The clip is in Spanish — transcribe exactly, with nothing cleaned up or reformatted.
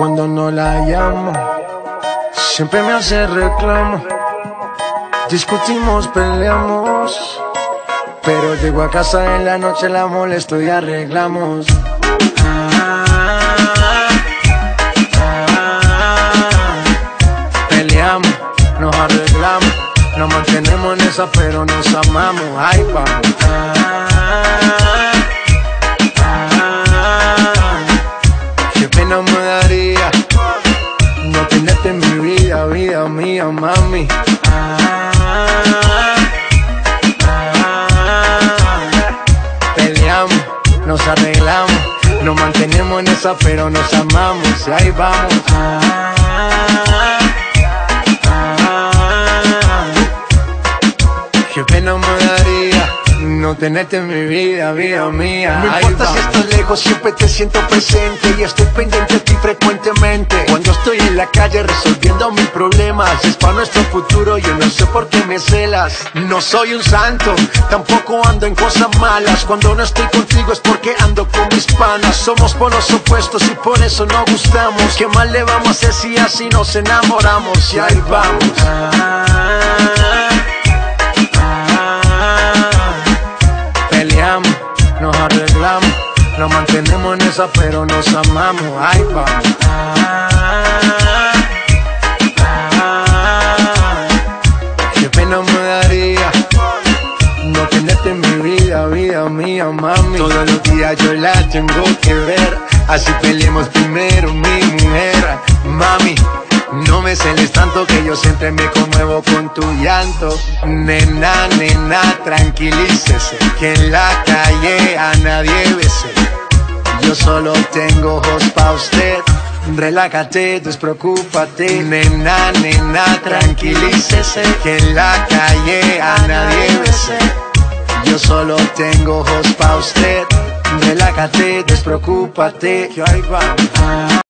cuando no la llamo. Siempre me hace reclamo. Discutimos, peleamos, pero llego a casa en la noche, la molesto y arreglamos. Ah, ah, peleamos, nos arreglamos, nos mantenemos en esa, pero nos amamos. Ay, vamos. Ah, ah, qué pena me daría no tenerte en mi vida, vida mía, mami. Ah, peleamos, nos arreglamos, nos mantenemos en esa, pero nos amamos. Y ahí vamos. Ah, ah, qué pena me daría no tenerte en mi vida, vida mía. No importa si estás lejos, siempre te siento presente y estoy pendiente de ti frecuentemente. Cuando estoy en la calle resolviendo mis problemas, es para nuestro futuro, yo no sé por qué me celas. No soy un santo, tampoco ando en cosas malas. Cuando no estoy contigo es porque ando con mis panas. Somos polos opuestos y por eso no gustamos. ¿Qué mal le vamos a hacer si así nos enamoramos? Y ahí vamos. Ah, nos arreglamos, nos mantenemos en esa, pero nos amamos. Ay, vamos. Ah, ah, qué pena me daría no tenerte en mi vida, vida mía, mami. Todos los días yo la tengo que ver, así peleemos primero, mi mujer. Mami, no me celes tanto que yo siempre me conmuevo con tu llanto. Nena, nena, tranquilícese, que en la calle a nadie bese. Yo solo tengo ojos pa' usted. Relájate, despreocúpate. Nena, nena, tranquilícese, que en la calle a nadie bese. Yo solo tengo ojos pa' usted. Relájate, despreocúpate, que ahí vamos.